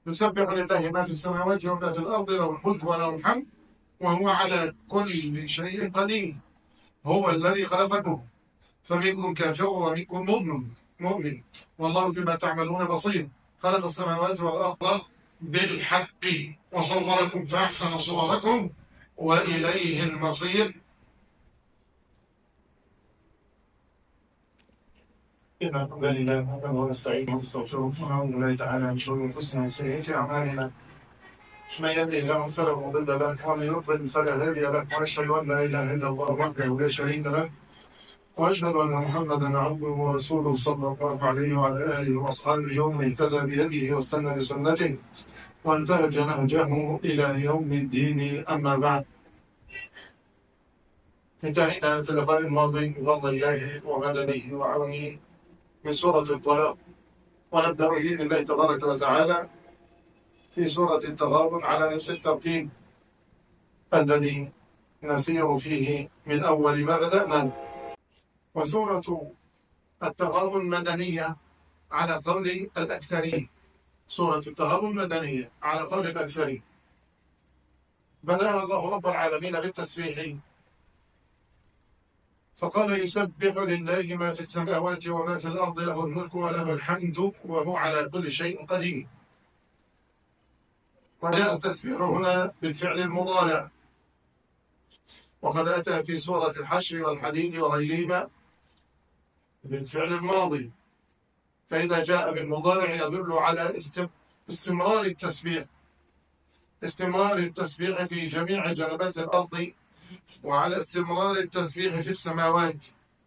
يسبح لله ما في السماوات وما في الأرض، له الملك وله الحمد وهو على كل شيء قدير. هو الذي خلقكم فمنكم كافر ومنكم مؤمن والله بما تعملون بصير. خلق السماوات والأرض بالحق وصوركم فأحسن صوركم وإليه المصير. إن الحمد لله نحمده ونستعينه ونستغفره ونعوذ بالله تعالى من شرور أنفسنا وسيئات أعمالنا. من يهده الله فلا مضل له ومن يضلل فلا هادي له، وأشهد أن لا إله إلا الله وحده لا شريك له، وأشهد أن محمدا عبده ورسوله صلى الله عليه وعلى آله وأصحابه ومن اهتدى بهديه واستنى بسنته وانتهج نهجه إلى يوم الدين. أما بعد، انتهينا في اللقاء الماضي بفضل الله ومدده وعونه من سورة الطلاق، ونبدأ بإذن الله تبارك وتعالى في سورة التغابن على نفس الترتيب الذي نسير فيه من أول ما بدأنا. وسورة التغابن مدنية على قول الأكثرين. سورة التغابن مدنية على قول الأكثرين. بدأ الله رب العالمين بالتسبيح فقال: يسبح لله ما في السماوات وما في الأرض، له الملك وله الحمد وهو على كل شيء قدير. وجاء التسبيح هنا بالفعل المضارع، وقد أتى في سورة الحشر والحديد وغيرهما بالفعل الماضي. فإذا جاء بالمضارع يدل على استمرار التسبيح، استمرار التسبيح في جميع جنبات الأرض، وعلى استمرار التسبيح في السماوات.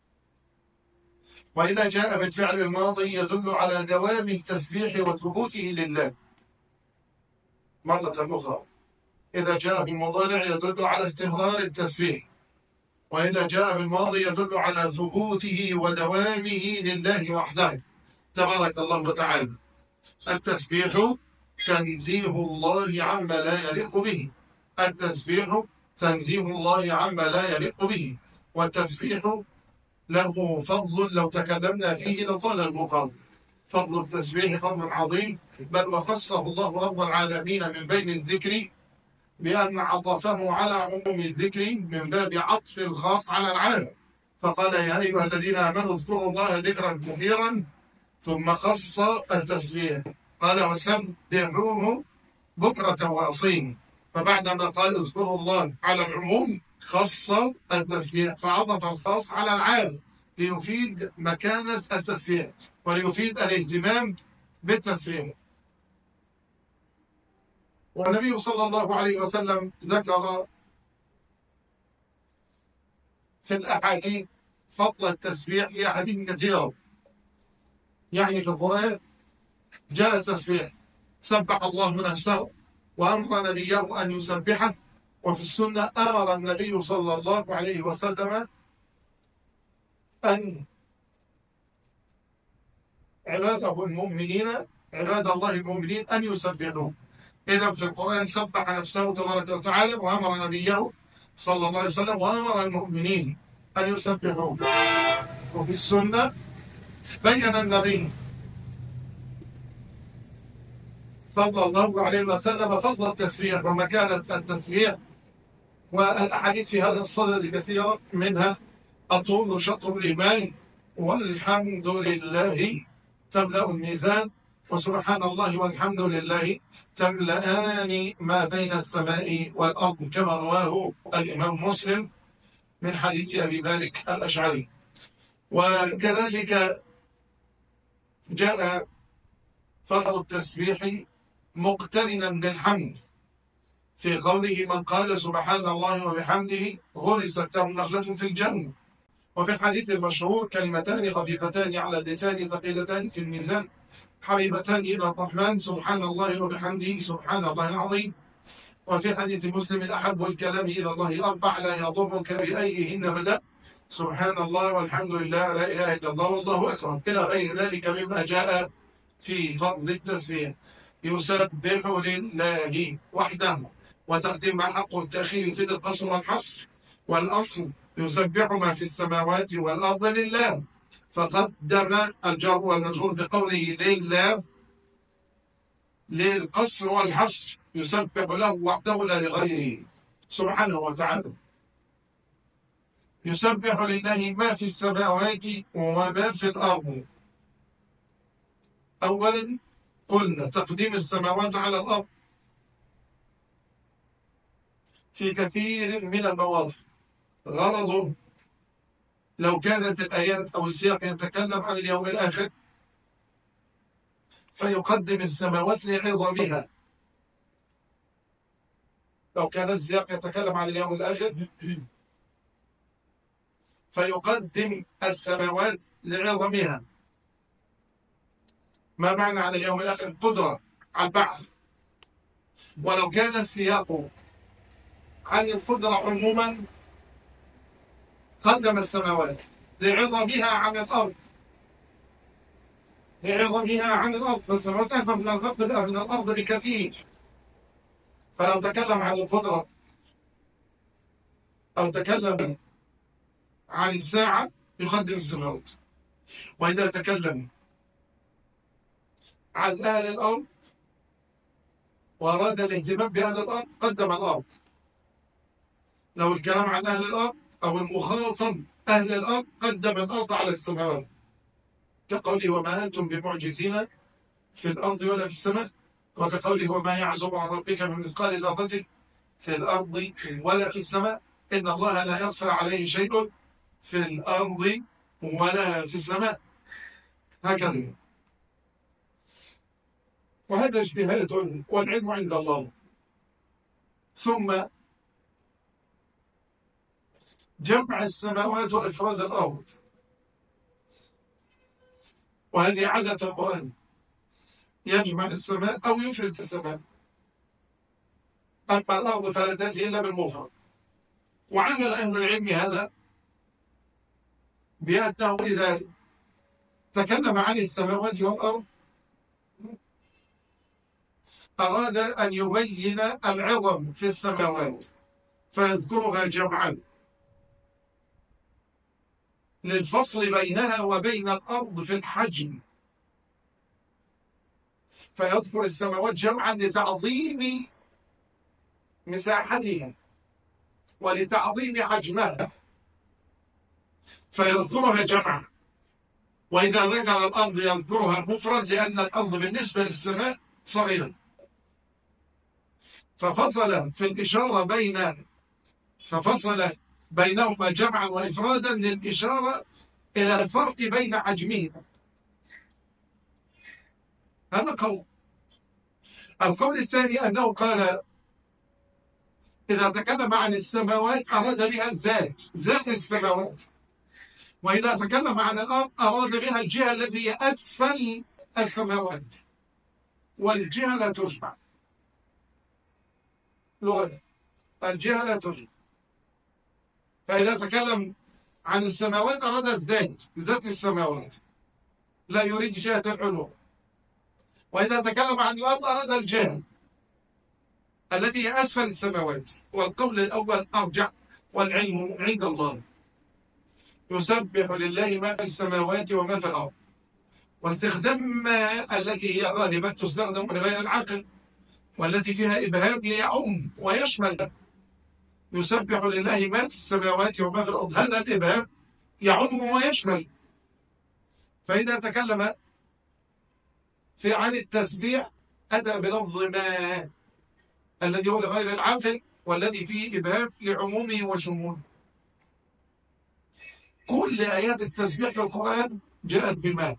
وإذا جاء بالفعل الماضي يدل على دوام التسبيح وثبوته لله. مرة أخرى، إذا جاء بالمضارع يدل على استمرار التسبيح، وإذا جاء بالماضي يدل على ثبوته ودوامه لله وحده تبارك الله وتعالى. التسبيح تنزيه الله عما لا يليق به، التسبيح تنزيه الله عما لا يليق به، والتسبيح له فضل لو تكلمنا فيه لطال المقام. فضل التسبيح فضل عظيم، بل وخصه الله رب العالمين من بين الذكر بأن عطفه على عموم الذكر من باب عطف الخاص على العام، فقال: يا أيها الذين آمنوا اذكروا الله ذكرا كثيرا، ثم خص التسبيح قال: وسبحوه بكرة وأصيل. فبعدما قال اذكروا الله على العموم خص التسبيح، فعطف الخاص على العام ليفيد مكانة التسبيح وليفيد الاهتمام بالتسبيح. والنبي صلى الله عليه وسلم ذكر في الأحاديث فضل التسبيح في أحاديث كثيرة. يعني في القرآن جاء التسبيح، سبح الله نفسه وأمر نبيه أن يسبحه. وفي السنة أمر النبي صلى الله عليه وسلم أن عباده المؤمنين، عباد الله المؤمنين، أن يسبحوه. إذا في القرآن سبح نفسه تبارك وتعالى، وأمر نبيه صلى الله عليه وسلم وأمر المؤمنين أن يسبحوه. وفي السنة بين النبي صلى الله عليه وسلم فضل التسبيح ومكانة التسبيح. والأحاديث في هذا الصدد كثيرة، منها: الطول شطر الإيمان، والحمد لله تملأ الميزان، وسبحان الله والحمد لله تملأان ما بين السماء والأرض، كما رواه الإمام مسلم من حديث أبي مالك الأشعري. وكذلك جاء فضل التسبيح مقترنا بالحمد في قوله: من قال سبحان الله وبحمده غرست له نخلة في الجنة. وفي الحديث المشهور: كلمتان خفيفتان على اللسان ثقيلتان في الميزان حبيبتان إلى الرحمن، سبحان الله وبحمده سبحان الله العظيم. وفي حديث مسلم: أحب الكلام إلى الله أربع لا يضرك بأيهن بدأ، سبحان الله والحمد لله لا إله إلا الله والله أكبر، إلى غير ذلك مما جاء في فضل التسبيح. يسبح لله وحده، وتقديم حق التأخير في القصر والحصر، والأصل يسبح ما في السماوات والأرض لله، فقدم الجار والمجرور بقوله لله للقصر والحصر، يسبح له وحده لا لغيره سبحانه وتعالى. يسبح لله ما في السماوات وما في الأرض. أولا قلنا تقديم السماوات على الأرض في كثير من المواضع غرضه لو كانت الآيات أو السياق يتكلم عن اليوم الآخر فيقدم السماوات لعظمها. لو كان السياق يتكلم عن اليوم الآخر فيقدم السماوات لعظمها. ما معنى عن اليوم الآخر؟ قدرة على البعث. ولو كان السياق عن القدرة عموما قدم السماوات لعظمها عن الأرض، لعظمها عن الأرض، فالسماوات أكبر من الأرض بكثير. فلو تكلم عن القدرة أو تكلم عن الساعة يقدم السماوات. وإذا تكلم عن أهل الأرض وأراد الاهتمام بأهل الأرض قدم الأرض. لو الكلام عن أهل الأرض أو المخاطب أهل الأرض قدم الأرض على السماوات، كقوله وما أنتم بمعجزين في الأرض ولا في السماء، وكقوله وما يعزب عن ربك من مثقال ذرة في الأرض ولا في السماء إن الله لا يخفى عليه شيء في الأرض ولا في السماء. هكذا. وهذا اجتهاد والعلم عند الله. ثم جمع السماوات وإفراد الأرض، وهذه عادة القرآن، يجمع السماء أو يفرد السماء، أما الأرض فلا تأتي إلا بالمفرد. وعمل أهل العلم هذا بأنه إذا تكلم عن السماوات والأرض أراد أن يبين العظم في السماوات فيذكرها جمعا للفصل بينها وبين الأرض في الحجم، فيذكر السماوات جمعا لتعظيم مساحتها ولتعظيم حجمها فيذكرها جمعا. وإذا ذكر الأرض يذكرها مفرد لأن الأرض بالنسبة للسماء صغيرة، ففصل في الإشارة ففصل بينهما جمعا وإفرادا للإشارة إلى الفرق بين حجمهما. هذا قول. القول الثاني أنه قال إذا تكلم عن السماوات أراد بها الذات، ذات السماوات. وإذا تكلم عن الأرض أراد بها الجهة التي هي أسفل السماوات، والجهة لا تجمع لغة، الجهة لا تجمع. فإذا تكلم عن السماوات أراد الذات، ذات السماوات، لا يريد جهة العلو. وإذا تكلم عن الأرض أراد الجهة التي هي أسفل السماوات. والقول الأول أرجع والعلم عند الله. يسبح لله ما في السماوات وما في الأرض. واستخدام ما التي هي غالبا تستخدم لغير العقل والتي فيها إبهام ليعم ويشمل. يسبح لله ما في السماوات وما في الأرض، هذا الإبهام يعم ويشمل. فإذا تكلم عن التسبيح أتى بلفظ ما الذي هو لغير العاقل والذي فيه إبهام لعمومه وشموله. كل آيات التسبيح في القرآن جاءت بما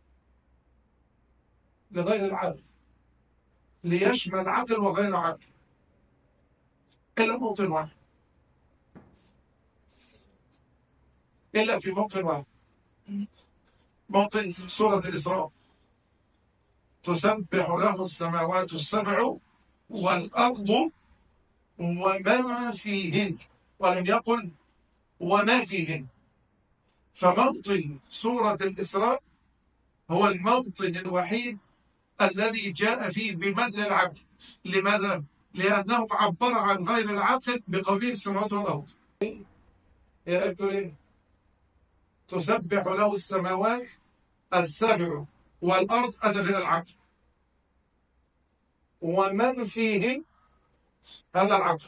لغير العاقل ليشمل عاقل وغير عاقل إلا موطن واحد، إلا في موطن واحد، موطن سورة الإسراء. تسبح له السماوات السبع والأرض وما فيهن، ولم يقل وما فيهن. فموطن سورة الإسراء هو الموطن الوحيد الذي جاء فيه بمد العقل. لماذا؟ لأنه عبر عن غير العقل بقوله السماوات والأرض. تسبح له السماوات السبع والأرض، هذا غير العقل. ومن فيه، هذا العقل.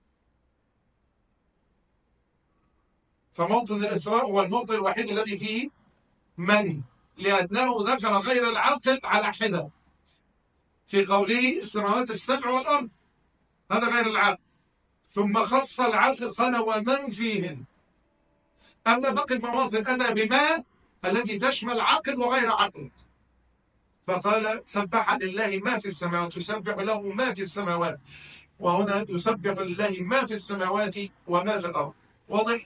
فموطن الإسراء هو الموطن الوحيد الذي فيه من، لأنه ذكر غير العاقل على حدة في قوله السماوات السبع والأرض، هذا غير العاقل، ثم خص العاقل قال ومن فيهن. أما باقي المواطن أتى بما التي تشمل عاقل وغير عاقل، فقال سبح لله ما في السماوات، يسبح له ما في السماوات، وهنا يسبح لله ما في السماوات وما في الأرض. واضح؟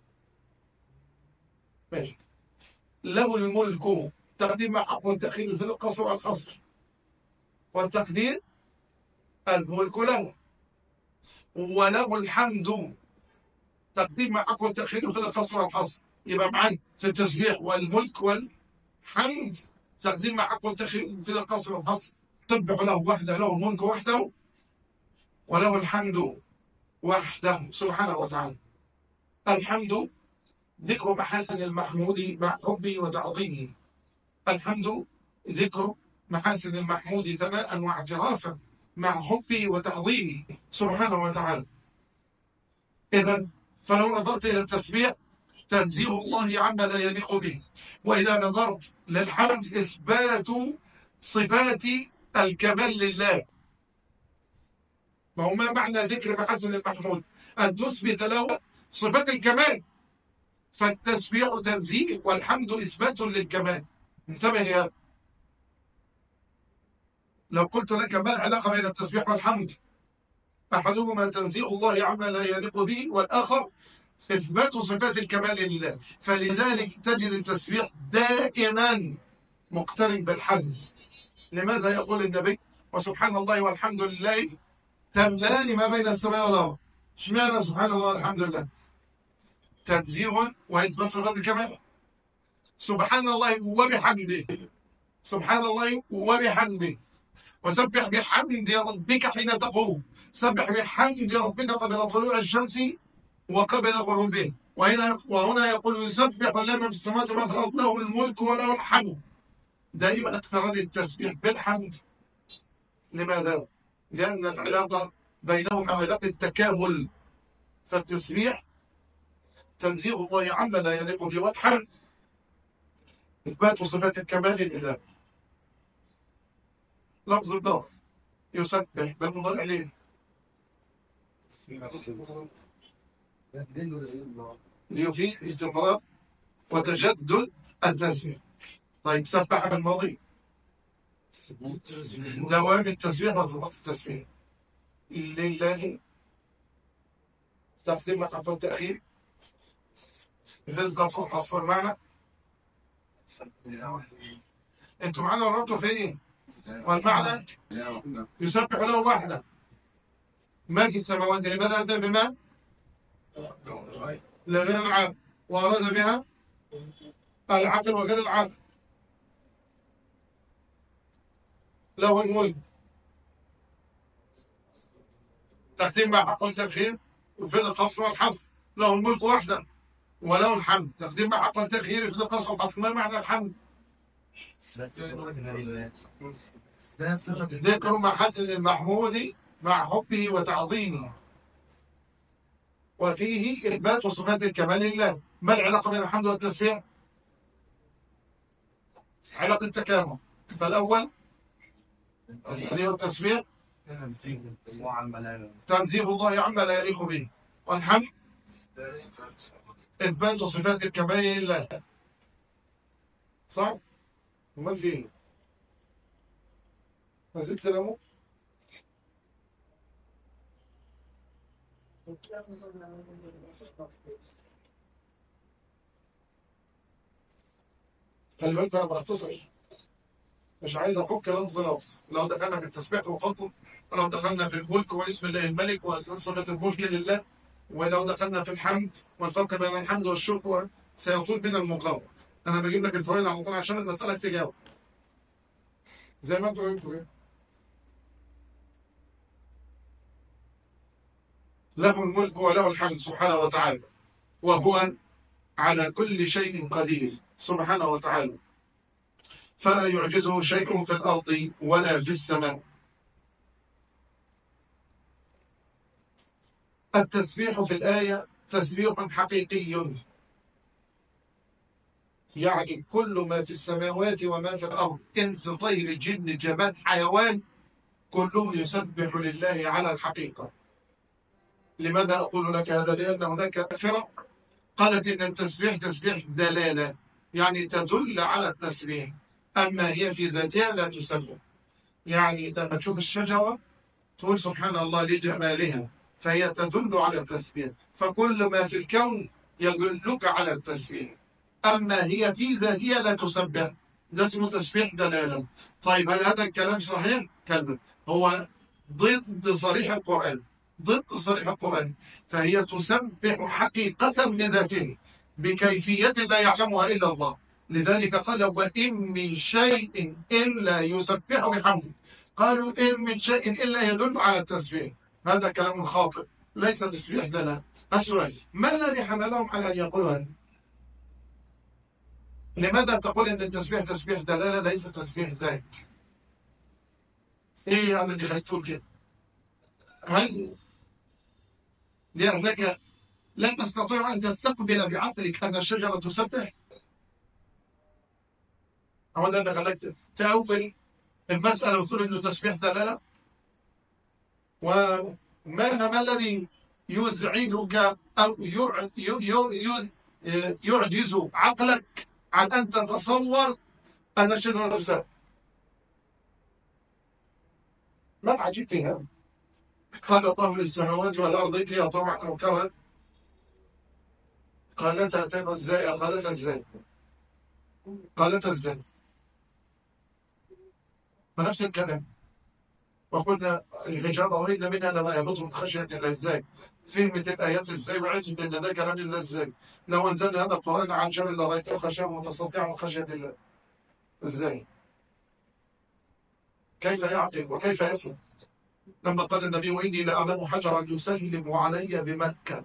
ماشي. له الملك، تقديم حق والتأخير في القصر والحصر، والتقدير الملك له، وله الحمد، تقديم حق والتأخير في القصر والحصر. يبقى معي في التسبيح والملك والحمد تقديم حق والتأخير في القصر والحصر. سبح له وحده، له الملك وحده، وله الحمد وحده سبحانه وتعالى. الحمد ذكر محاسن المحمود مع حبه وتعظيمه. الحمد ذكر محاسن المحمود ثناء واعترافا مع حبه وتعظيمه سبحانه وتعالى. إذن فلو نظرت إلى التسبيح تنزيه الله عما لا يليق به، وإذا نظرت للحمد إثبات صفات الكمال لله. ما هو ما معنى ذكر محاسن المحمود؟ أن تثبت له صفات الكمال، فالتسبيح تنزيه والحمد إثبات للكمال. انتبه يا، لو قلت لك ما العلاقة بين التسبيح والحمد؟ أحدهما تنزيه الله عما لا يليق به، والآخر إثبات صفات الكمال لله. فلذلك تجد التسبيح دائما مقترن بالحمد. لماذا يقول النبي وسبحان الله والحمد لله تملان ما بين السماء والأرض؟ اشمعنى سبحان الله والحمد لله؟ تنزيه وإثبات صفات الكمال. سبحان الله وبحمده، سبحان الله وبحمده، وسبح بحمد ربك حين تقوم، سبح بحمد ربك قبل طلوع الشمس وقبل غروبه. وهنا يقول يسبح لنا في السماوات وما في الأرض له الملك وله الحمد. دائما اقترن التسبيح بالحمد. لماذا؟ لأن العلاقة بينهما علاقة تكامل. فالتسبيح تنزيه الله عما لا يليق به، والحمد إثبات صفات الكمال لله. لفظ اللفظ يسبح بالمضارع ليه؟ ليفيد استمرار وتجدد التسبيح. طيب سبح بالماضي دوام التسبيح وثبات التسبيح لله، تقديم حق التأخير في القصر حصر المعنى. انتوا معانا ورطوا في ايه؟ والمعنى يسبح له وحده ما في السماوات. لماذا أتى بما لغير العاقل وأراد بها العقل وغير العاقل؟ له الملك، تقديم مع حق التأخير في القصر والحصر. له الملك وحده، وله الحمد، تقديم مع حق التأخير في القصر والحصر. ما معنى الحمد؟ ذكر محاسن المحمود مع حبه وتعظيمه، وفيه إثبات صفات الكمال لله. ما العلاقة بين الحمد والتسبيح؟ علاقة تكامل. فالأول هذه التسبيح تنزيه الله عما لا يليق به، والحمد إثبات صفات الكمال لله. صح؟ امال فيه ما زلت له خلي بالك انا بختصر، مش عايز افك لفظ لفظ. لو دخلنا في التسبيح وفضله، ولو دخلنا في الملك واسم الله الملك وصفة الملك لله، ولو دخلنا في الحمد والفرق بين الحمد والشكر، سيطول بنا المقاومة. انا بجيب لك الفوائد على طول عشان المسألة تجاوب زي ما انتوا قلتوا. له الملك وله الحمد سبحانه وتعالى، وهو على كل شيء قدير سبحانه وتعالى، فلا يعجزه شيء في الأرض ولا في السماء. التسبيح في الآية تسبيح حقيقي، يعني كل ما في السماوات وما في الأرض، إنس طير جن جماد حيوان، كلهم يسبح لله على الحقيقة. لماذا أقول لك هذا؟ لأن هناك فرق قالت إن التسبيح تسبيح دلالة، يعني تدل على التسبيح، أما هي في ذاتها لا تسبح. يعني لما تشوف الشجرة تقول سبحان الله لجمالها، فهي تدل على التسبيح، فكل ما في الكون يدلك على التسبيح، أما هي في ذاتها لا تسبح، ده اسمه تسبيح دلالة. طيب هل هذا الكلام صحيح؟ كلمة هو ضد صريح القرآن، ضد صريح القرآن، فهي تسبح حقيقة بذاته بكيفية لا يعلمها إلا الله. لذلك قال وإن من شيء إلا يسبح بحمده، قالوا إن من شيء إلا يدل على التسبيح، هذا كلام خاطئ، ليس تسبيح دلالة. السؤال ما الذي حملهم على أن يقولوا هذا؟ لماذا تقول ان التسبيح تسبيح دلاله ليس تسبيح ذات؟ ايه يعني اللي تقول كده؟ هل لانك لا تستطيع ان تستقبل بعقلك ان الشجره تسبح؟ او ده اللي خلاك تأول المساله وتقول انه تسبيح دلاله؟ وما الذي يزعجك او يعجز عقلك عن ان تتصور ان الشجره تسبح؟ ما العجيب في هذا؟ قال الله للسماوات والارض ائتيا طوعا او كرها، قالتا اتينا ازاي؟ قالتا ازاي؟ قالتا ازاي؟ فنفس الكلام. وقلنا الحجابه وإن منها لما يهبط من خشيه الله ازاي؟ فهمت الايات ازاي؟ وعرفت ان ده كلام الله ازاي؟ لو انزلنا هذا القران عن جبل لرايته خشيه متصدعا من خشيه الله. ازاي؟ كيف يعقل وكيف يفهم؟ لما قال النبي واني لاعلم حجرا يسلم علي بمكه،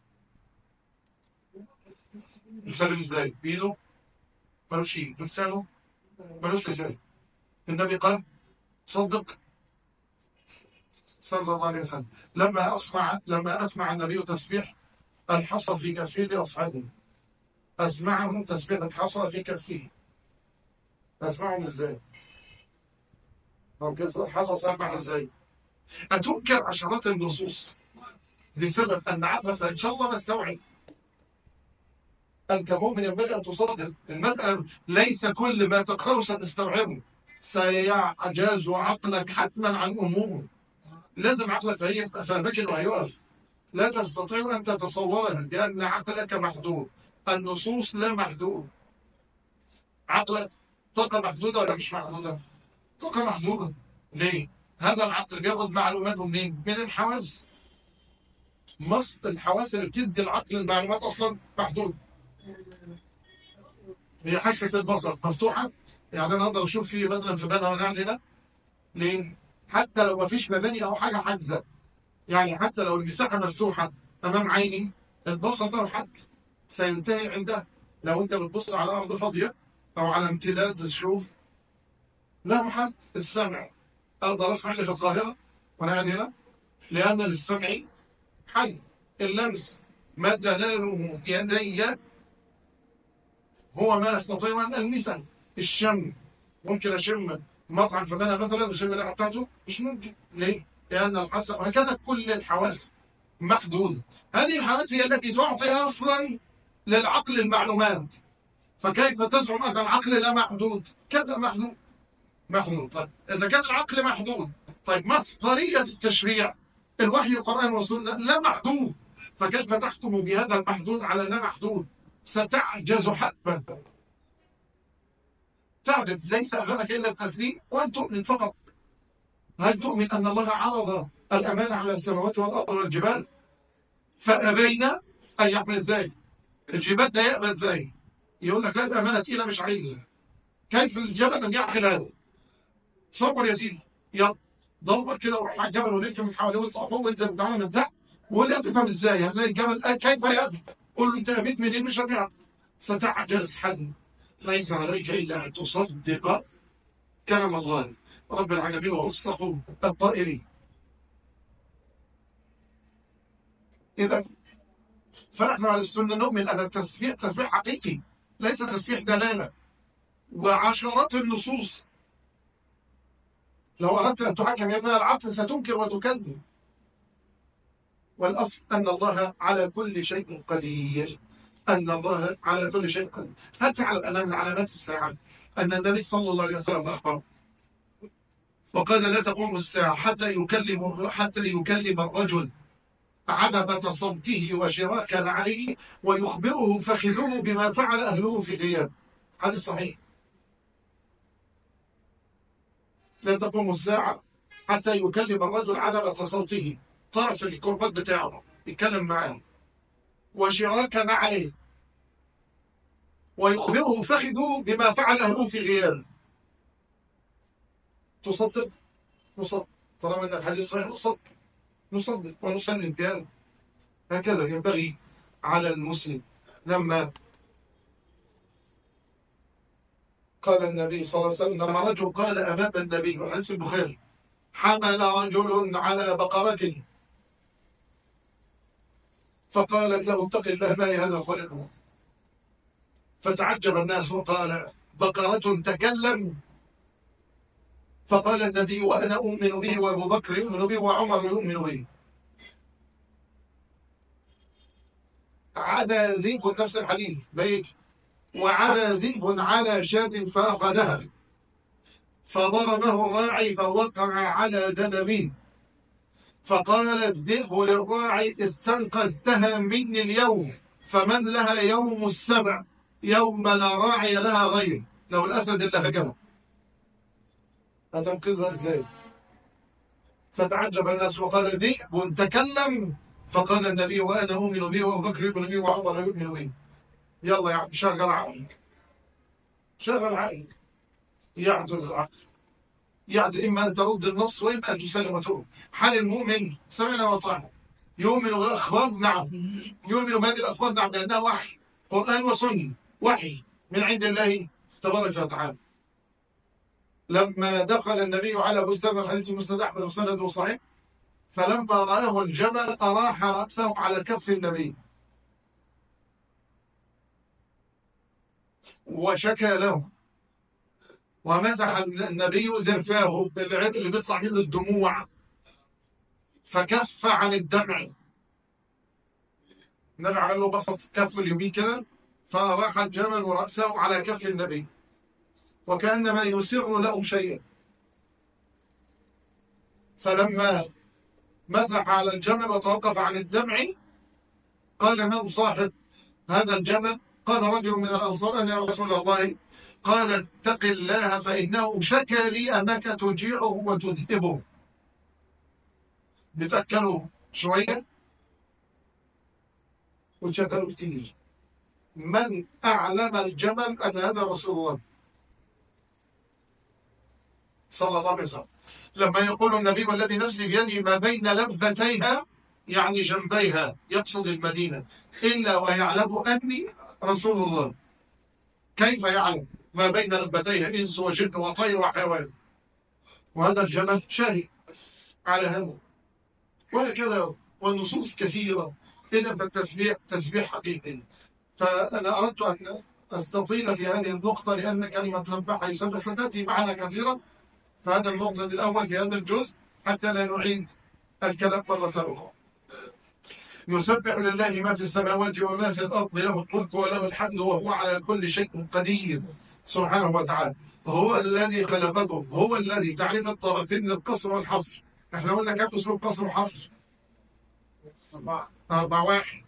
يسلم ازاي؟ بيده؟ ملوش ايد. بلسانه؟ ملوش لسان. النبي قال صدق صلى الله عليه وسلم لما أسمع النبي تسبيح الحصى في كفيه لأصحابه، أسمعهم تسبيح الحصى في كفيه، أسمعهم إزاي؟ الحصى سمع إزاي؟ أتنكر عشرات النصوص لسبب أن عقلك إن شاء الله ما استوعب. أنت مؤمن ينبغي أن تصدق المسألة، ليس كل ما تقرأه سنستوعبه، سيعجز عقلك حتما عن أمور، لازم عقلك فهمك وهيقف، لا تستطيع أن تتصورها لأن عقلك محدود. النصوص لا محدود. عقلك طاقة محدودة ولا مش محدودة؟ طاقة محدودة. ليه؟ هذا العقل بياخد معلوماته منين؟ من الحواس. الحواس اللي بتدي العقل المعلومات أصلا محدودة. هي حاسة البصر مفتوحة، يعني أنا أقدر أشوف في مثلا في بنها وأنا قاعد هنا. ليه؟ حتى لو ما فيش مباني أو حاجة حاجزة، يعني حتى لو المساحة مفتوحة أمام عيني، البصر له حد سينتهي عندها. لو أنت بتبص على أرض فاضية أو على امتداد تشوف له حد. السمع أقدر أسمع اللي في القاهرة وأنا قاعد هنا لأن للسمع حد. اللمس ما تناله يدي هو ما أستطيع أن ألمسه. الشم ممكن أشم مطعم فمانة مثلا أشم الريحة بتاعته؟ مش ممكن. ليه؟ لأن الحاسة وهكذا كل الحواس محدودة. هذه الحواس هي التي تعطي أصلا للعقل المعلومات، فكيف تزعم أن العقل لا محدود؟ كذا محدود. محدود. طيب إذا كان العقل محدود، طيب مصدرية التشريع الوحي القرآن والسنة لا محدود، فكيف تحكم بهذا المحدود على لا محدود؟ ستعجز حتما. تعجز. ليس أمامك إلا التسليم وأن تؤمن فقط. هل تؤمن أن الله عرض الأمانة على السماوات والأرض والجبال فأبين أن يحمل إزاي؟ الجبال ده يقبل إزاي؟ يقول لك لا الأمانة تقيلة مش عايزها. كيف الجبل أن يعقل هذا؟ صبر يا سيدي، يلا دور كده وروح على الجبل ولف من حواليه واطلع فوق وانزل وتعالى من تحت وقول لي هتفهم ازاي؟ هتلاقي الجبل كيف يقبل؟ قول له انت نبيت منين؟ مش هتعرف. ستعجز حد. ليس عليك الا ان تصدق كلام الله رب العالمين واصدق القائلين. إذا فنحن على السنة نؤمن أن التسبيح تسبيح حقيقي، ليس تسبيح دلالة. وعشرات النصوص لو أردت أن تحكم فيها العقل ستنكر وتكذب. والأصل أن الله على كل شيء قدير، أن الله على كل شيء قدير. هل تعلم أن من علامات الساعة أن النبي صلى الله عليه وسلم أخبر وقال لا تقوم الساعة حتى يكلم الرجل عذبة صوته وشراك عليه ويخبره فخذه بما فعل أهله في غياب. هذا صحيح. لا تقوم الساعة حتى يكلم الرجل عذبة صوته، طرف الكربات بتاعه يتكلم معاه، وشراك عليه ويخبره فخذه بما فعل أهله في غياب. تصدق؟ نصدق طالما أن الحديث صحيح، نصدق ونسلم بهذا. هكذا ينبغي على المسلم. لما قال النبي صلى الله عليه وسلم، لما رجل قال أمام النبي، حديث البخاري، حمل رجل على بقرة فقالت له اتق الله ما هذا خلقه، فتعجب الناس وقال بقرة تكلم؟ فقال النبي وأنا أؤمن به وأبو بكر يؤمن به وعمر يؤمن به. عدا ذئب، نفس الحديث بيت، وعدا ذئب على شاة فأخذها فضربه الراعي فوقع على ذنبه، فقال الذئب للراعي استنقذتها مني اليوم، فمن لها يوم السبع يوم لا راعي لها غير. لو الأسد اللي هجمه هتنقذها ازاي؟ فتعجب الناس وقال ذئب تكلم؟ فقال النبي وأنا أؤمن به وأبو بكر يؤمن به وعمر يؤمن به. يلا يا عم شغل عقلك، شغل عقلك. يعجز العقل، يعجز. إما أن ترد النص وإما أن تسلم وتؤمن. حال المؤمن سمعنا وطعنا، يؤمن بالأخبار نعم، يؤمن بهذه الأخبار نعم، لأنها وحي، قرآن وسنة، وحي من عند الله تبارك وتعالى. لما دخل النبي على بستان، الحديث مسند أحمد وسنده صحيح، فلما رآه الجمل أراح رأسه على كف النبي وشكى له، ومسح النبي ذرفاه بالعرق اللي بيطلع منه الدموع، فكف عن الدمع. النبي عمل له بسط كف اليمين كده، فأراح الجمل رأسه على كف النبي وكأنما يسر له شيئا. فلما مسح على الجمل وتوقف عن الدمع قال من صاحب هذا الجمل؟ قال رجل من الأنصار أنا يا رسول الله. قال اتق الله فإنه شكى لي أنك تجيعه وتذهبه. بتأكله شوية وتشكله كتير. من أعلم الجمل أن هذا رسول الله صلى الله عليه وسلم. لما يقول النبي والذي نفسي بيده ما بين لبتيها يعني جنبيها، يقصد المدينة، إلا ويعلم أني رسول الله. كيف يعلم ما بين لبتيها؟ إنس وجن وطير وحيوان، وهذا الجمل شاهد على هذا. وهكذا والنصوص كثيرة. إذا فالتسبيح تسبيح حقيقي. فأنا أردت أن أستطيل في هذه النقطة لأن كلمة سبح يسبح ستأتي معنا كثيرا، فهذا النقطة الأول في هذا الجزء حتى لا نعيد الكلام مرة أخرى. يسبح لله ما في السماوات وما في الأرض، له الملك وله الحمد وهو على كل شيء قدير سبحانه وتعالى. هو الذي خلقكم، هو الذي تعريف الطرفين القصر والحصر. احنا قلنا كم اسلوب قصر وحصر؟ 4 واحد.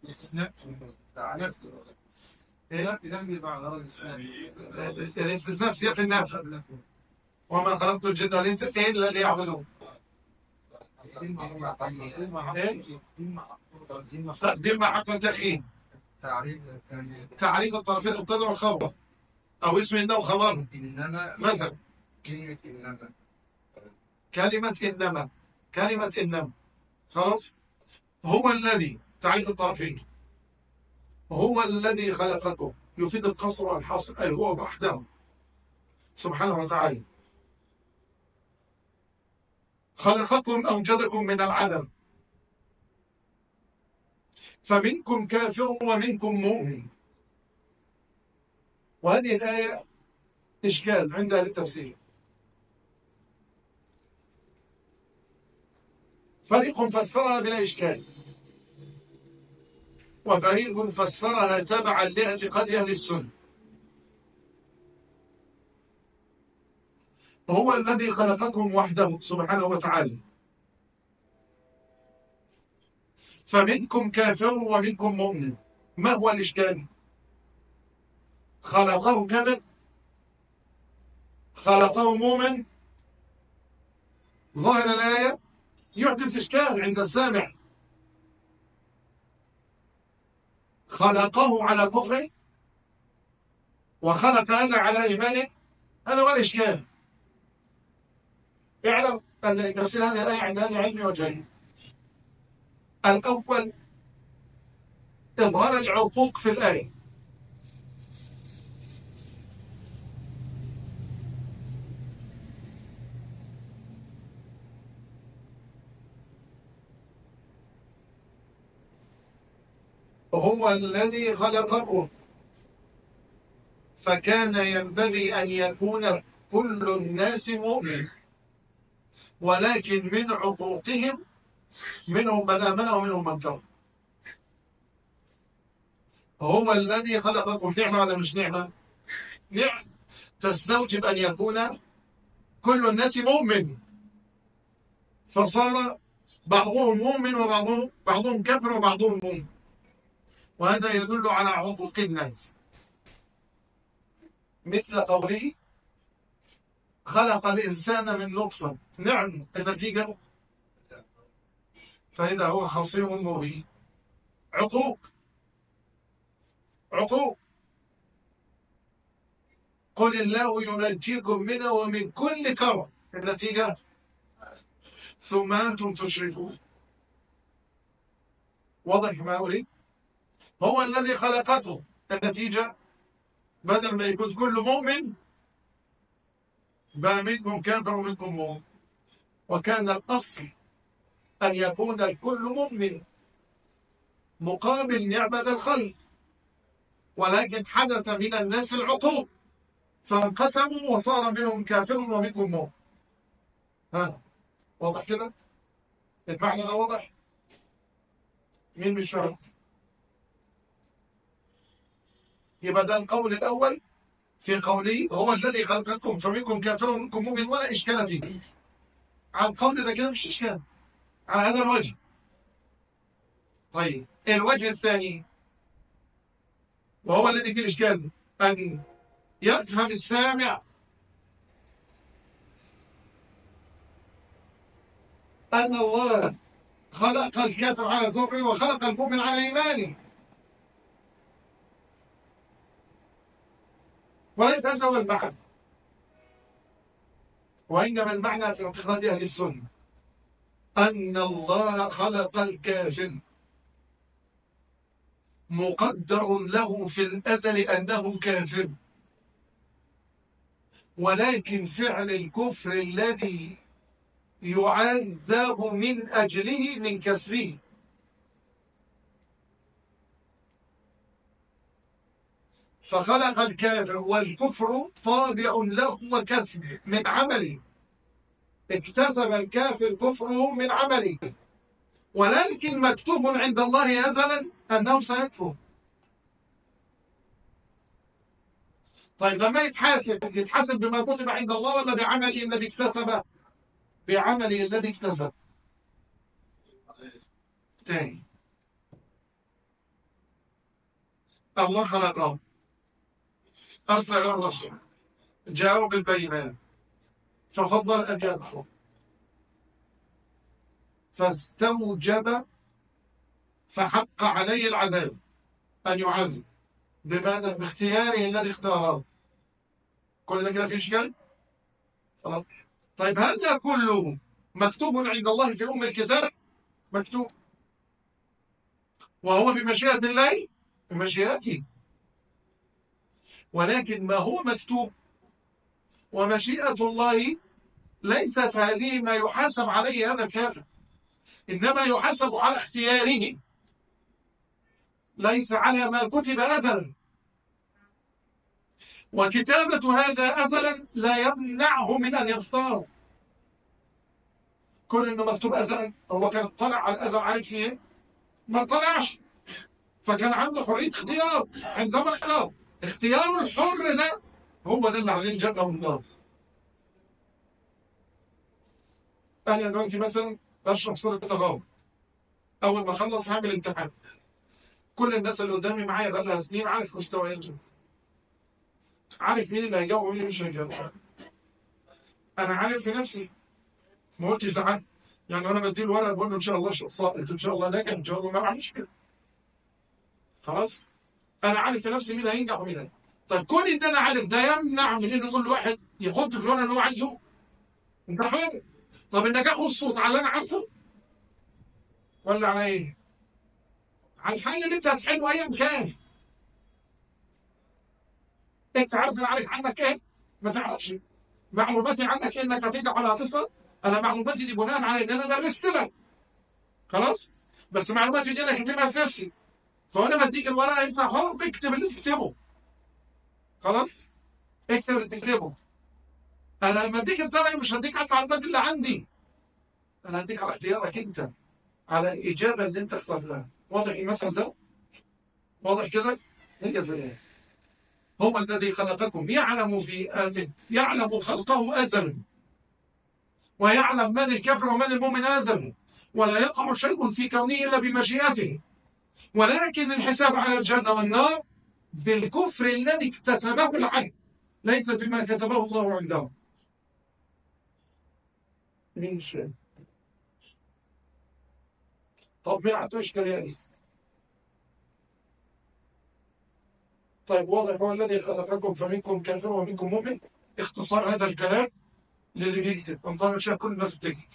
الاستثناء في سياق النفي، وما خلقت الجن والانس الا ليعبدون. تقديم مع حق التأخير. تعريف الطرفين المبتدأ والخبر، أو اسم إنه خبر. مثلا كلمة إنما خلاص. هو الذي، تعريف الطرفين، هو الذي خلقكم يفيد القصر والحصر، أي هو وحده سبحانه وتعالى. خلقكم أوجدكم من العدم، فمنكم كافر ومنكم مؤمن. وهذه الآية إشكال عند أهل التفسير. فريق فسرها بلا إشكال، وفريق فسرها تبعا لاعتقاد أهل السنة. هو الذي خلقكم وحده سبحانه وتعالى، فمنكم كافر ومنكم مؤمن. ما هو الإشكال؟ خلقه كافر، خلقه مؤمن. ظاهر الآية يحدث إشكال عند السامع. خلقه على كفره وخلق هذا على إيمانه، هذا هو الإشكال. اعلم أن لتفسير هذه الآية عند أهل العلم وجهين. الأول إظهار العقوق في الآية، هو الذي خلقكم، فكان ينبغي أن يكون كل الناس مؤمن، ولكن من عقوقهم منهم من آمن ومنهم من كفر. هو الذي خلقكم، نعمة ولا مش نعمة؟ نعم، تستوجب أن يكون كل الناس مؤمن، فصار بعضهم مؤمن وبعضهم كفر وبعضهم مؤمن، وهذا يدل على عقوق الناس. مثل قوله خلق الإنسان من نطفة، نعم، النتيجة فإذا هو خصيم مبين. عقوق، عقوق. قل الله ينجيكم منه ومن كل كرب، النتيجة ثم أنتم تشركون. واضح ما أريد؟ هو الذي خلقكم، النتيجة بدل ما يكون كل مؤمن بقى منكم كافر ومنكم مؤمن، وكان الأصل أن يكون الكل مؤمن مقابل نعمة الخلق، ولكن حدث من الناس العقوق فانقسموا وصار منهم كافر ومنكم مؤمن. ها، واضح كده؟ المعنى ده واضح؟ مين مش فاهم؟ يبقى ده القول الأول في قوله هو الذي خلقكم فمنكم كافر ومنكم مؤمن، ولا إشكال فيه. على القول ده كده مش إشكال على هذا الوجه. طيب الوجه الثاني وهو الذي فيه الإشكال، أن يفهم السامع أن الله خلق الكافر على كفره وخلق المؤمن على إيمانه، وليس هذا هو المعنى، وإنما المعنى في اعتقاد أهل السنة أن الله خلق الكافر مقدر له في الأزل أنه كافر، ولكن فعل الكفر الذي يعذب من أجله من كسره. فخلق الكافر والكفر طابع له وكسب من عمله، اكتسب الكافر كفره من عمله، ولكن مكتوب عند الله أزلا أنه سيكفر. طيب لما يتحاسب بما كتب عند الله ولا بعمله الذي اكتسبه؟ بعمله الذي اكتسب. تاني، الله خلقه، أرسل الرسول، جاءوا بالبينات، ففضل أن يكفر، فاستوجب فحق عليه العذاب أن يعذب. بماذا؟ باختياره الذي اختاره. كل ده كده في إشكال؟ خلاص. طيب هذا كله مكتوب عند الله في أم الكتاب، مكتوب، وهو بمشيئة الله، بمشيئته، ولكن ما هو مكتوب ومشيئة الله ليست هذه ما يحاسب عليه هذا الكافر، إنما يحاسب على اختياره. ليس على ما كتب أزلا، وكتابة هذا أزلا لا يمنعه من أن يختار. كون إنه مكتوب أزلا، هو كان طلع على الأزل عارف فيه؟ ما طلعش، فكان عنده حرية اختيار عندما اختار. اختياره الحر ده هو ده اللي عليه الجنة والنار. أنا دلوقتي مثلا بشرح سورة التغابن، أول ما أخلص هعمل امتحان. كل الناس اللي قدامي معايا بقى لها سنين، عارف مستوياتهم، عارف مين اللي هيجاوب ومين اللي مش هيجاوب. أنا عارف في نفسي، ما قلتش لحد. يعني أنا بدي الورقة بقول له إن شاء الله ساقط، إن شاء الله ناجح، إن شاء الله ما بعملش كده. خلاص؟ أنا عارف في نفسي مين هينجح ومين هينجح. طيب كون إن أنا عارف ده يمنع من إن كل واحد يحط في الورقة اللي هو عايزه؟ أنت حر. طب النجاح والصوت على اللي أنا عارفه ولا على إيه؟ على الحل اللي أنت هتحله أيا كان. أنت عارف أنا عارف عنك إيه؟ ما تعرفش. معلوماتي عنك إيه؟ إنك هتنجح ولا هتسقط؟ أنا معلوماتي دي بناء على إن أنا درست لك. خلاص؟ بس معلوماتي دي أنا كاتبها في نفسي. فأنا بديك الورقة، أنت حر، اكتب اللي تكتبه. خلاص؟ اكتب اللي تكتبه. أنا لما أديك الدرجة مش هديك على المعلومات اللي عندي. أنا هديك على اختيارك أنت، على الإجابة اللي أنت اخترتها. واضح المثل ده؟ واضح كده؟ هي زي هو الذي خلقكم، يعلم خلقه أزلا، ويعلم من الكافر ومن المؤمن أزلا، ولا يقع شيء في كونه إلا بمشيئته، ولكن الحساب على الجنة والنار بالكفر الذي اكتسبه العبد، ليس بما كتبه الله عنده. مين شيء؟ طب مين عنده إشكالية؟ طيب واضح، هو الذي خلقكم فمنكم كافر ومنكم مؤمن. اختصار هذا الكلام للي بيكتب، أنا طبعا شايف كل الناس بتكتب.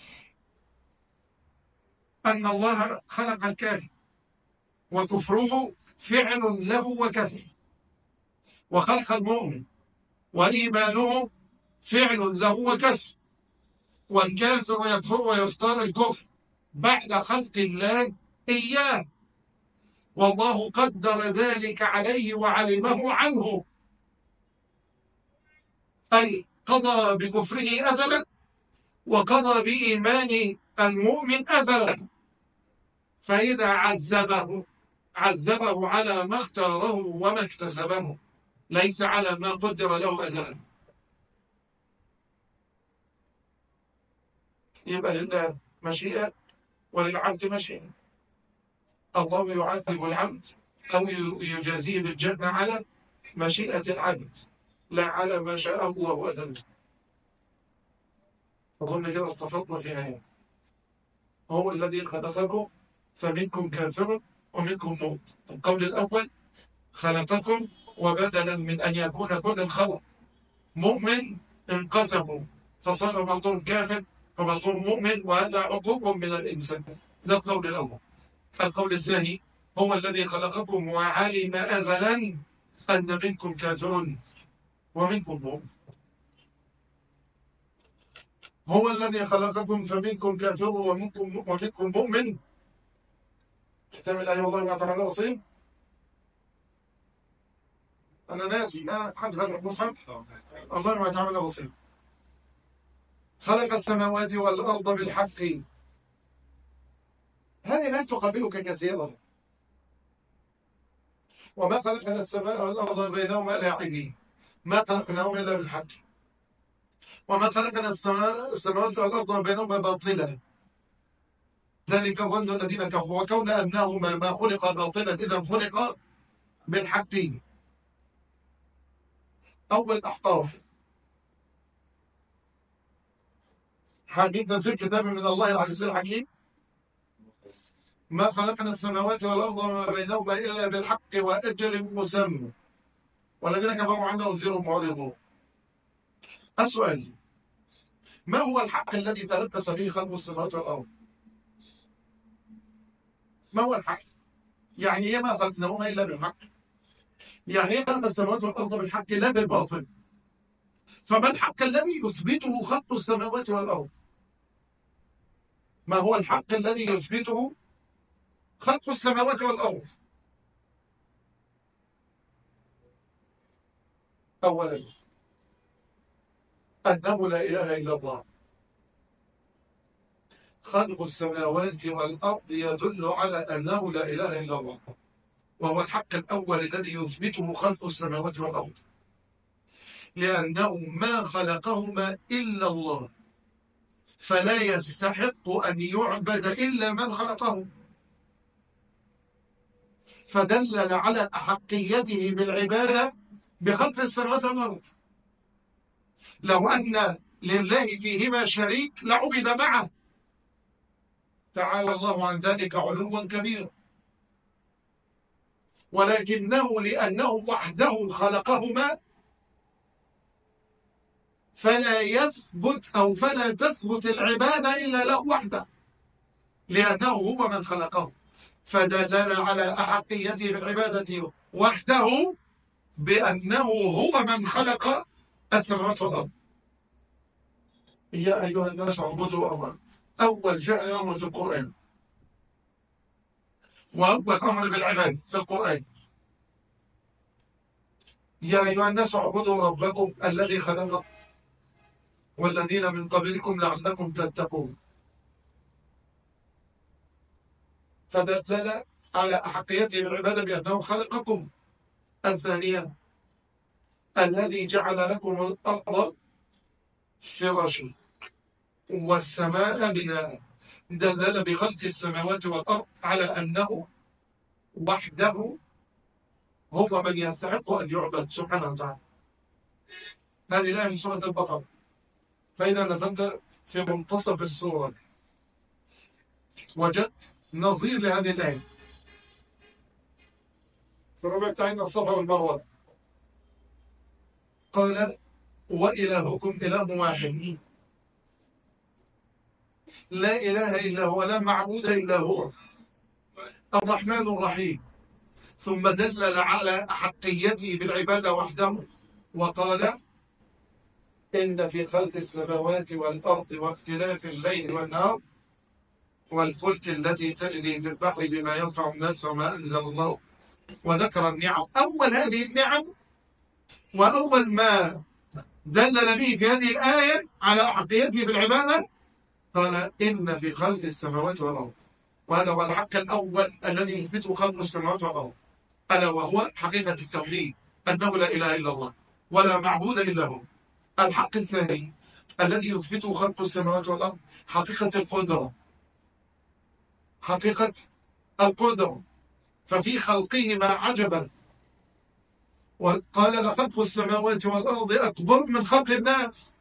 أن الله خلق الكافر وكفره فعل له وكسب، وخلق المؤمن وإيمانه فعل له وكسب، والكافر يكفر ويختار الكفر بعد خلق الله إياه، والله قدر ذلك عليه وعلمه عنه، أي قضى بكفره أزلا وقضى بإيمان المؤمن أزلا. فإذا عذبه على ما اختاره وما اكتسبه، ليس على ما قدر له أزلا. يبقى لله مشيئة وللعبد مشيئة. الله يعذب العبد أو يجازيه بالجنة على مشيئة العبد، لا على ما شاء الله أزلا. أظن كده استفدنا في آية. هو الذي خلقكم فمنكم كافر ومنكم مؤمن. القول الأول خلقكم، وبدلا من أن يكون كل الخلق مؤمن انقسموا، فصار بعضهم كافر وبعضهم مؤمن، وهذا عقوق من الإنسان. ده القول الأول. القول الثاني هو الذي خلقكم وعلم أزلا أن منكم كافر ومنكم مؤمن. هو الذي خلقكم فمنكم كافر ومنكم مؤمن. احتمل أي والله ما تعالى بصير. أنا ناسي، ما حد فتح المصحف. الله ما تعالى بصير. خلق السماوات والأرض بالحق. هذه لا تقابلك كثيرا. وما خلقنا السماء والأرض بينهما لاعبين، ما خلقناهما إلا بالحق. وما خلقنا السماوات والأرض بينهما باطلا، ذلك ظن الذين كفروا، وكون أنهما ما خلق باطلا إذا خلق بالحق. أول أحقاف. حميد تنزيل كتاب من الله العزيز الحكيم. ما خلقنا السماوات والأرض وما بينهما إلا بالحق وأجل مسمى، والذين كفروا عنه أنذرهم معرضون. السؤال: ما هو الحق الذي تلبس به خلق السماوات والأرض؟ ما هو الحق؟ يعني إيه ما خلقناهما إلا بالحق؟ يعني إيه خلق السماوات والأرض بالحق لا بالباطل؟ فما الحق الذي يثبته خلق السماوات والأرض؟ ما هو الحق الذي يثبته خلق السماوات والأرض؟ أولا أنه لا إله إلا الله. خلق السماوات والأرض يدل على أنه لا إله إلا الله، وهو الحق الأول الذي يثبته خلق السماوات والأرض، لأنه ما خلقهما إلا الله، فلا يستحق أن يعبد إلا من خلقه، فدلل على أحقيته بالعبادة بخلق السماوات والأرض. لو أن لله فيهما شريك لعبد معه، تعالى الله عن ذلك علوا كبيرا، ولكنه لأنه وحده خلقهما فلا تثبت العبادة إلا له وحده، لأنه هو من خلقه، فدلل على أحقيته بالعبادة وحده بأنه هو من خلق السماوات والأرض. يا أيها الناس اعبدوا الله، أول فعل أمر في القرآن، وأول أمر بالعباد في القرآن. يا أيها الناس اعبدوا ربكم الذي خلقكم والذين من قبلكم لعلكم تتقون، فدلل على أحقيته بالعبادة بأنه خلقكم. الثانية الذي جعل لكم الأرض فراشا والسماء بناء، دلل بخلق السماوات والأرض على أنه وحده هو من يستحق أن يعبد سبحانه وتعالى. هذه الآية في سورة البقرة، فإذا نزلت في منتصف السورة وجدت نظير لهذه الآية في الربع بتاعنا الصفا والمروة، قال وإلهكم إله واحد لا إله إلا هو، لا معبود إلا هو، الرحمن الرحيم. ثم دلل على أحقيته بالعبادة وحده وقال إن في خلق السماوات والأرض واختلاف الليل والنهار والفلك التي تجري في البحر بما ينفع الناس وما أنزل الله، وذكر النعم. أول هذه النعم وأول ما دلل به في هذه الآية على أحقيته بالعبادة قال إن في خلق السماوات والأرض، وهذا هو الحق الأول الذي يثبته خلق السماوات والأرض، ألا وهو حقيقة التوحيد، أنه لا إله إلا الله ولا معبود إلا هو. الحق الثاني الذي يثبته خلق السماوات والأرض حقيقة القدرة، حقيقة القدرة، ففي خلقهما عجبا، وقال لخلق السماوات والأرض أكبر من خلق الناس.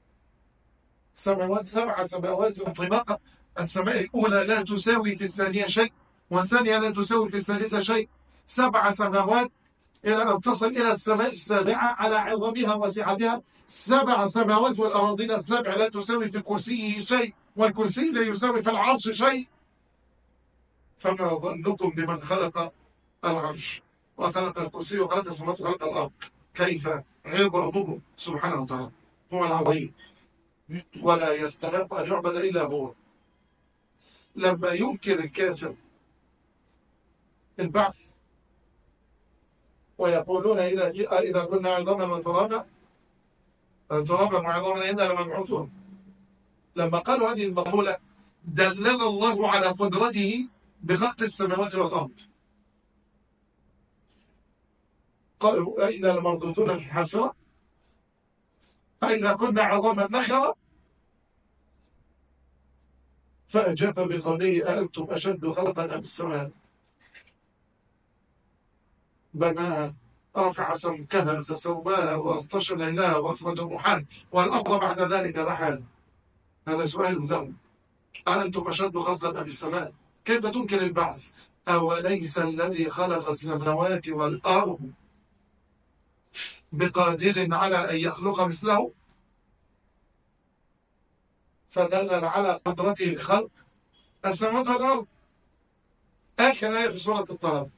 سبع سماوات طباقا، السماء الأولى لا تساوي في الثانية شيء، والثانية لا تساوي في الثالثة شيء. 7 سماوات إلى أن تصل إلى السماء السابعة على عظمها وسعتها. 7 سماوات والأراضين السبع لا تساوي في كرسيه شيء، والكرسي لا يساوي في العرش شيء. فما ظنكم بمن خلق العرش وخلق الكرسي وخلق السماوات وخلق الأرض؟ كيف عظمه سبحانه وتعالى، هو العظيم ولا يستحق أن يعبد إلا هو. لما ينكر الكافر البعث ويقولون إذا كنا عظاما وترابا وعظاما إنا لمبعوثون، لما قالوا هذه المقولة دلل الله على قدرته بخلق السماوات والأرض. قالوا أئنا لمردودون في الحافرة أئذا كنا عظاما نخرة، فأجاب بقوله أأنتم أشد خلقا أم السماء بناها رفع سمكها فسواها واغطش ليلها واخرج ضحاها والأرض بعد ذلك دحاها. هذا سؤال لهم، أأنتم أشد خلقا أم السماء؟ كيف تنكر البعث؟ أوليس الذي خلق السماوات والأرض بقادر على أن يخلق مثله؟ فدلل على قدرته بخلق السماوات والأرض. آخر آية في سورة الطلاق،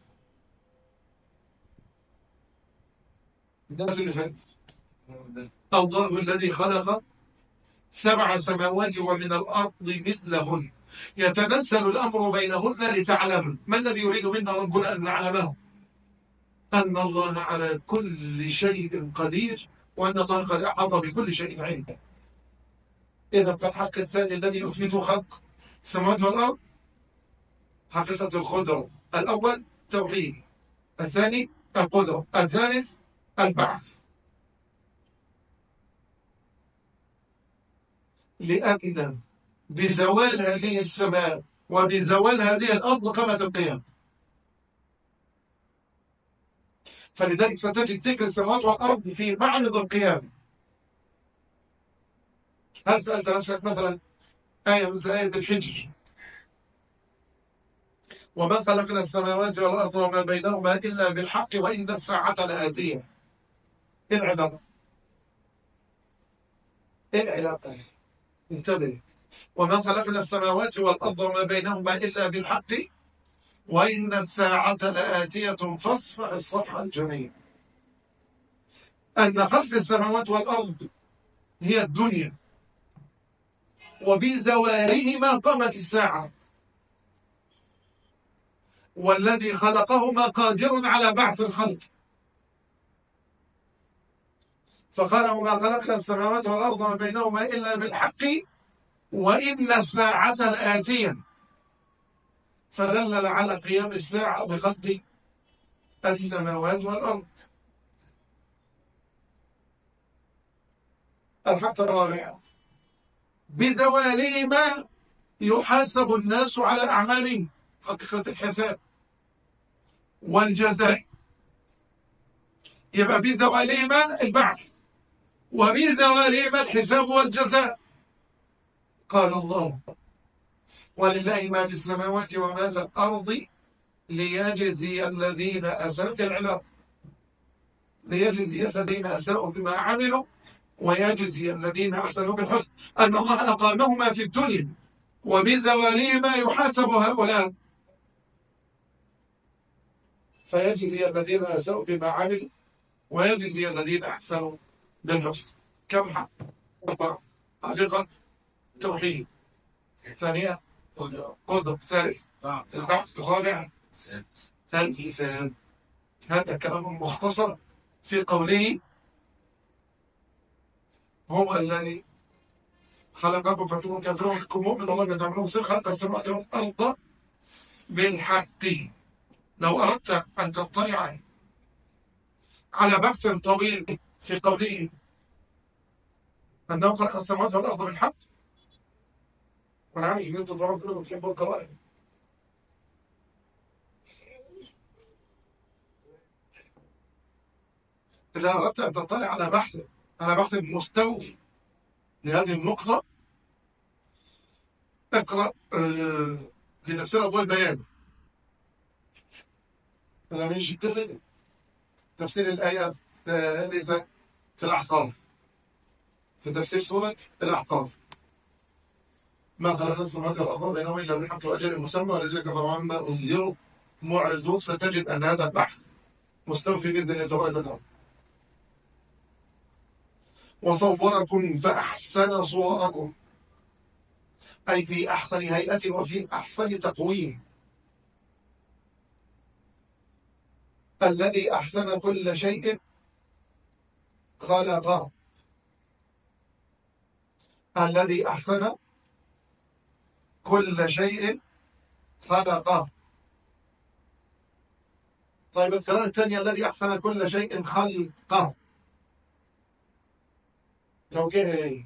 الدرس اللي فات، الله الذي خلق 7 سماوات ومن الأرض مثلهن يتنزل الأمر بينهن لتعلموا ما الذي يريد منا ربنا أن نعلمه، أن الله على كل شيء قدير، وأن الله قد أحاط بكل شيء علما. إذا فالحق الثاني الذي يثبته خلق السماوات والأرض حقيقة القدرة. الأول توحيد، الثاني القدرة، الثالث البعث. لأن بزوال هذه السماء وبزوال هذه الأرض قامت القيامة. فلذلك ستجد ذكر السماوات والأرض في معرض القيامة. هل سألت نفسك مثلا آية مثل آية الحجر: وما خلقنا السماوات والأرض وما بينهما إلا بالحق وإن الساعة لآتية. إيه العلاقة؟ إيه العلاقة؟ انتبه. وما خلقنا السماوات والأرض وما بينهما إلا بالحق وإن الساعة لآتية فاصفح الصفح الجميل. أن خلق السماوات والأرض هي الدنيا، وبزوالهما قامت الساعة، والذي خلقهما قادر على بعث الخلق. فقال: وما خلقنا السماوات والأرض وما بينهما إلا بالحق وإن الساعة لآتية، فدلل على قيام الساعة بخلق السماوات والأرض. الحق الرابع: بزوالهما يحاسب الناس على أعمالهم، حقيقة الحساب والجزاء. يبقى بزوالهما البعث وبزوالهما الحساب والجزاء. قال الله: ولله ما في السماوات وما في الأرض ليجزي الذين أساءوا بالعلاقة، ليجزي الذين أساءوا بما عملوا ويجزي الذين أحسنوا بالحسن. أن الله أقامهما في الدنيا وبزوالهما يحاسب هؤلاء، فيجزي الذين أساءوا بما عملوا ويجزي الذين أحسنوا بالحسن. كم حق؟ حقيقة توحيد، ثانية قدر، ثالث البحث، الرابع الحساب. هذا كلام مختصر في قوله: هو الذي خلقكم فكنتم كافرون منكم مؤمن والله تعملون سر خلق السماوات والأرض بالحق. لو أردت أن تطلع على بحث طويل في قوله أنه خلق السماوات والأرض بالحق، وأنا عارف إن أنتم طبعا كلكم تحبوا القراءة، إذا أردت أن تطلع على بحث مستوفي لهذه النقطة، اقرأ في تفسير أضواء البيان تفسير الآية الثالثة في الأحقاف، في تفسير سورة الأحقاف: ما خلقنا السماوات والأرض بينهما إلا بالحق وأجل مسمى ولذلك كفروا عما أنذروا معرضون. ستجد أن هذا البحث مستوفي بإذن الله تبارك وتعالى. وصوركم فأحسن صوركم، أي في أحسن هيئة وفي أحسن تقويم. الذي أحسن كل شيء خلقه، الذي أحسن كل شيء خلقه. طيب القراءة الثانية: الذي أحسن كل شيء خلقه، توجيه إيه؟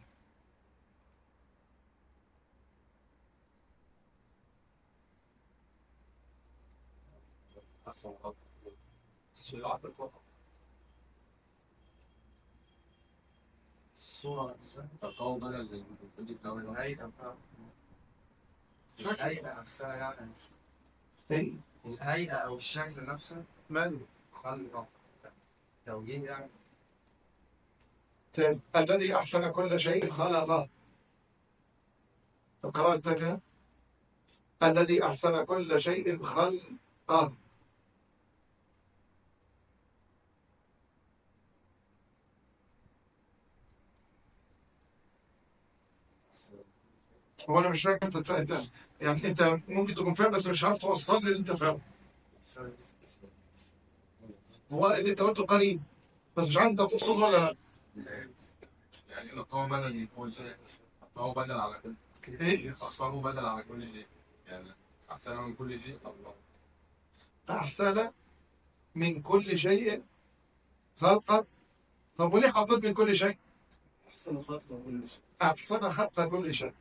أحسن خلق السرعة بالفقر الصورة نفسها القول بدل اللي لو الهيئة الهيئة نفسها يعني إيه؟ الهيئة أو الشكل نفسه من؟ خلق توجيه يعني. الذي أحسن كل شيء خلقه. القراءة الثانية: الذي أحسن كل شيء خلقه. هو أنا مش فاهم أنت يعني أنت ممكن تكون فاهم بس مش عارف توصل لي اللي أنت فاهمه. هو اللي انت قلته قريب، بس مش عارف انت تقصده ولا لا. يعني هو بدل من كل شيء، هو بدل على كل ايه؟ أصفاره بدل على كل شيء، يعني أحسن من كل شيء الله. احسن من كل شيء خلقا. طب وليه حطيت من كل شيء؟ أحسن خلق كل شيء. احسن خلق كل شيء،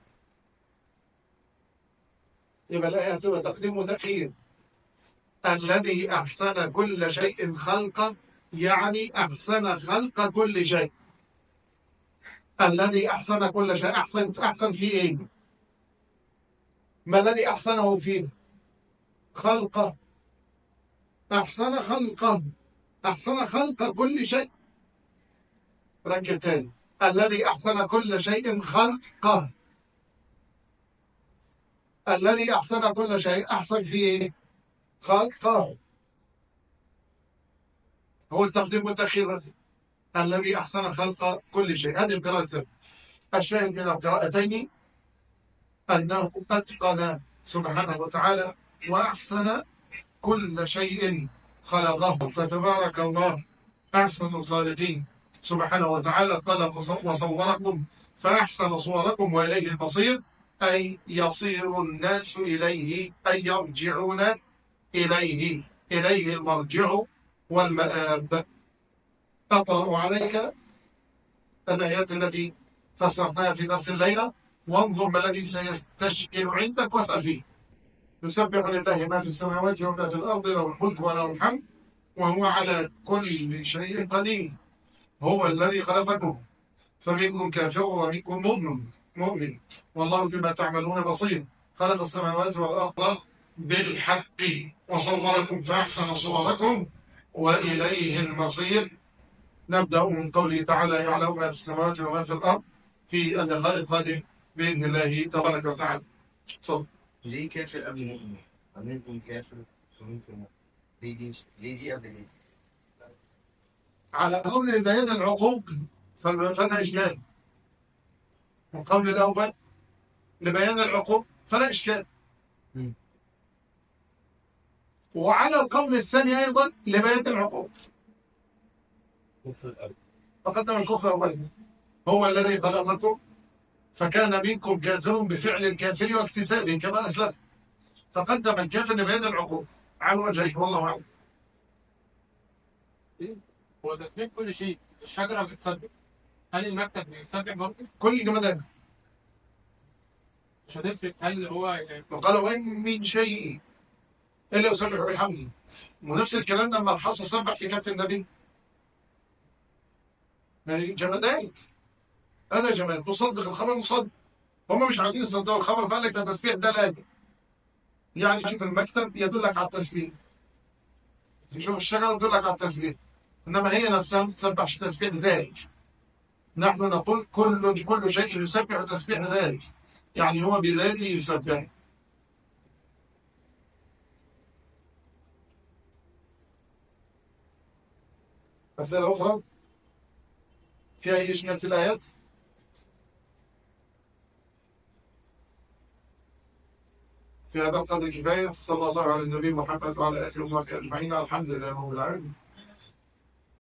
يبقى الآية هتبقى تقديم وتأخير. الذي أحسن كل شيء خلقا، يعني أحسن خلق كل شيء. الذي أحسن كل شيء، أحسن فيه إيه؟ ما الذي أحسنه فيه؟ خلقه. أحسن خلقه، أحسن خلق كل شيء. ركب تاني، الذي أحسن كل شيء خلقه. الذي أحسن كل شيء، أحسن فيه إيه؟ خلقه. هو التقديم والتأخير بس. الذي أحسن خلق كل شيء، هذه القراءة. الشاهد من القراءتين أنه أتقن سبحانه وتعالى وأحسن كل شيء خلقه، فتبارك الله أحسن الخالقين سبحانه وتعالى. خلق وصوركم فأحسن صوركم وإليه المصير، أي يصير الناس إليه، أي يرجعون إليه، إليه المرجع والمآب. أقرأ عليك الآيات التي فسرناها في درس الليلة، وانظر ما الذي سيستشكل عندك واسأل فيه. يسبح لله ما في السماوات وما في الأرض، له الملك وله الحمد وهو على كل شيء قدير. هو الذي خلقكم فمنكم كافر ومنكم مؤمن والله بما تعملون بصير. خلق السماوات والأرض بالحق وصوركم فأحسن صوركم وإليه المصير. نبدأ من قوله تعالى يعلم ما في السماوات وما في الأرض في اللقاء القادم بإذن الله تبارك وتعالى. تفضل. ليه كافر قبل مؤمن؟ ومنكم كافر ومنكم مؤمن. ليه دي قبل دي؟ على قول بيان العقوق فلا إشكال. القول الأول لبيان العقوق فلا إشكال. وعلى القول الثاني أيضا لبيان العقوق. كفر الأب. تقدم الكفر أولا. هو الذي خلقكم فكان منكم كافر بفعل الكافر واكتسابه كما أسلف، فقدم الكافر لبيان العقوق على وجهه والله أعلم. هو تسبيح كل شيء، الشجرة بتسبح، هل المكتب بيسبح برضه؟ كل الجمادات. مش هتفرق هل هو وقال وإن من شيء إلا يسبح بحمده، ونفس الكلام لما الحصى سبح في كف النبي. جمادات، هذا جماد مصدق الخبر مصدق. هم مش عايزين يصدقوا الخبر فقال لك ده تسبيح ده لا. يعني شوف المكتب يدلك على التسبيح، شوف الشجرة تدلك على التسبيح، إنما هي نفسها ما تسبحش تسبيح ذات. نحن نقول كل شيء يسبح تسبيح ذات، يعني هو بذاته يسبح. أسئلة أخرى فيها أي إشكال في الآيات؟ في هذا القدر كفاية. صلى الله على النبي محمد وعلى آله وصحبه أجمعين. الحمد لله رب العالمين.